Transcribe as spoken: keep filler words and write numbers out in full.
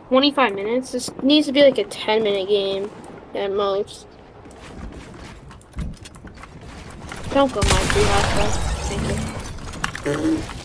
twenty-five minutes? This needs to be like a ten minute game at most. Don't go my free hot. Thank you.